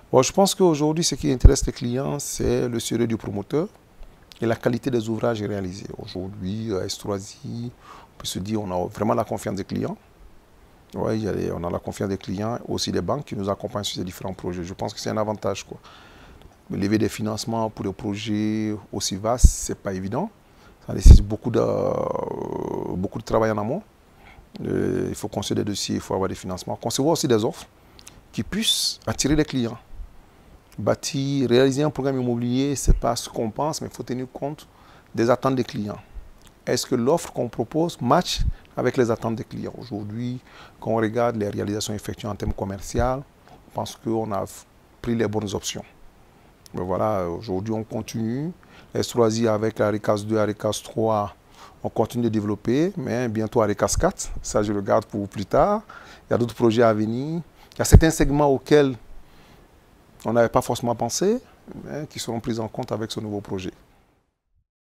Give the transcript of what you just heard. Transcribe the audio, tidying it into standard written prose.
Bon, je pense qu'aujourd'hui, ce qui intéresse les clients, c'est le sérieux du promoteur et la qualité des ouvrages réalisés. Aujourd'hui, à S3I, on peut se dire qu'on a vraiment la confiance des clients. Ouais, on a la confiance des clients, aussi des banques qui nous accompagnent sur ces différents projets. Je pense que c'est un avantage, quoi. Lever des financements pour des projets aussi vastes, c'est pas évident. Ça nécessite beaucoup de travail en amont. Il faut concevoir des dossiers, il faut avoir des financements. Concevoir aussi des offres qui puissent attirer les clients. Bâtir, réaliser un programme immobilier, ce n'est pas ce qu'on pense, mais il faut tenir compte des attentes des clients. Est-ce que l'offre qu'on propose match avec les attentes des clients? Aujourd'hui, quand on regarde les réalisations effectuées en termes commerciaux, on pense qu'on a pris les bonnes options. Mais voilà, aujourd'hui on continue. S3I avec Aricas 2, Aricas 3, on continue de développer, mais bientôt Aricas 4, ça je le garde pour plus tard. Il y a d'autres projets à venir. Il y a certains segments auxquels on n'avait pas forcément pensé, mais qui seront pris en compte avec ce nouveau projet.